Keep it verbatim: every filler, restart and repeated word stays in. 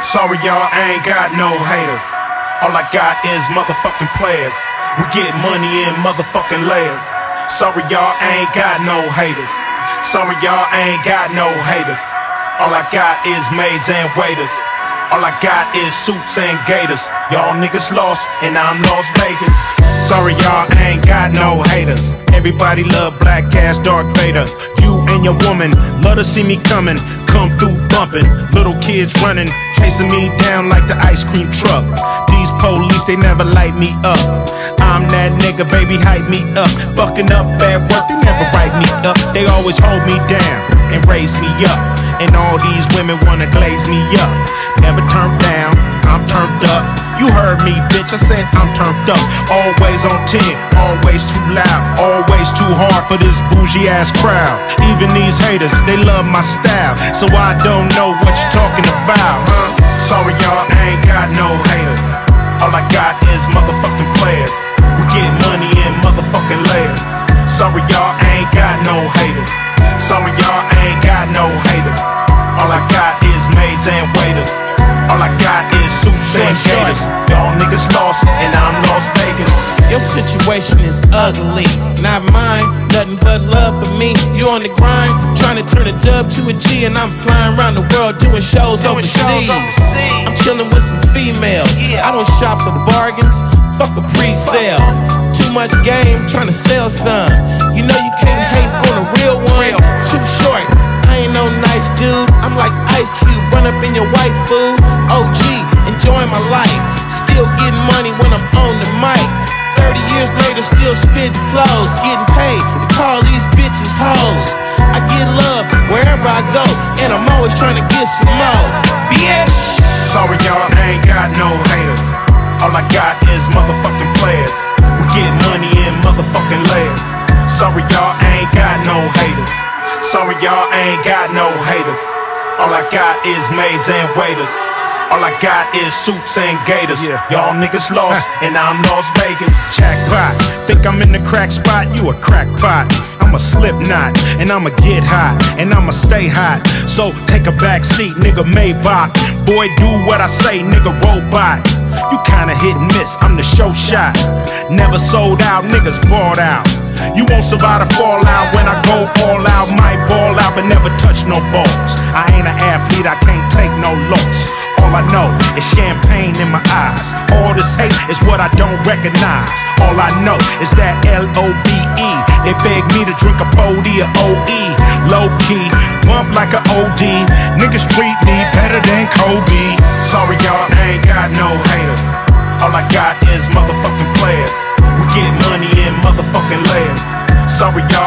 Sorry y'all, I ain't got no haters. All I got is motherfucking players. We get money in motherfucking layers. Sorry y'all, I ain't got no haters. Sorry y'all, I ain't got no haters. All I got is maids and waiters. All I got is suits and gators. Y'all niggas lost and I'm Las Vegas. Sorry y'all, I ain't got no haters. Everybody love Black Ass Darth Vader. You and your woman love to see me coming. Come through bumping, little kids running, chasing me down like the ice cream truck. These police, they never light me up. I'm that nigga, baby, hype me up. Fucking up at work, they never write me up. They always hold me down and raise me up. And all these women wanna glaze me up. Never turned down, I'm turned up. You heard me, bitch, I said I'm turned up. Always on ten, always too loud, always too hard for this bougie ass crowd. Even these haters, they love my style, so I don't know what you're talking about, huh? Sorry y'all, I ain't got no haters. All I got is motherfucking players. We get money in motherfucking layers. Sorry y'all, I ain't got no haters. Sorry y'all, I ain't got no haters. All I got is maids and waiters. All I got is suits and gators. Y'all niggas lost and I'm Las Vegas. Your situation is ugly, not mine. Nothing but love for me. You on the grind, trying to turn a dub to a G, and I'm flying around the world doing shows overseas. I'm chilling with some females. I don't shop for bargains. Fuck a pre-sale. Too much game, trying to sell some. You know you can't hate on a real one. Too short. I ain't no nice dude. I'm like Ice Cube, run up in your white food. O G, enjoying my life. Still getting money when I'm on the mic. Thirty years later, still spitting flows. Getting paid to call these bitches hoes. I get love wherever I go, and I'm always trying to get some more. Bitch. Sorry y'all, I ain't got no haters. All I got is motherfucking players. We get money in motherfucking layers. Sorry y'all, I ain't got no haters. Sorry y'all, I ain't got no haters. All I got is maids and waiters. All I got is suits and gators. Y'all niggas lost and I'm Las Vegas. Jackpot, think I'm in the crack spot? You a crackpot. I'm a slip knot, and I'ma get hot, and I'ma stay hot. So take a back seat, nigga Maybach. Boy, do what I say, nigga robot. You kinda hit and miss, I'm the show shot. Never sold out, niggas bought out. You won't survive the fallout when I go all out. Might ball out, but never touch no balls. I ain't an athlete, I can't take no loss. All I know is champagne in my eyes. All this hate is what I don't recognize. All I know is that L O V E. They beg me to drink a forty or O E. Low key, bump like a O D. Niggas treat me better than Kobe. Sorry y'all, I ain't got no haters. All I got is motherfucking players. We get money in motherfucking layers. Sorry y'all,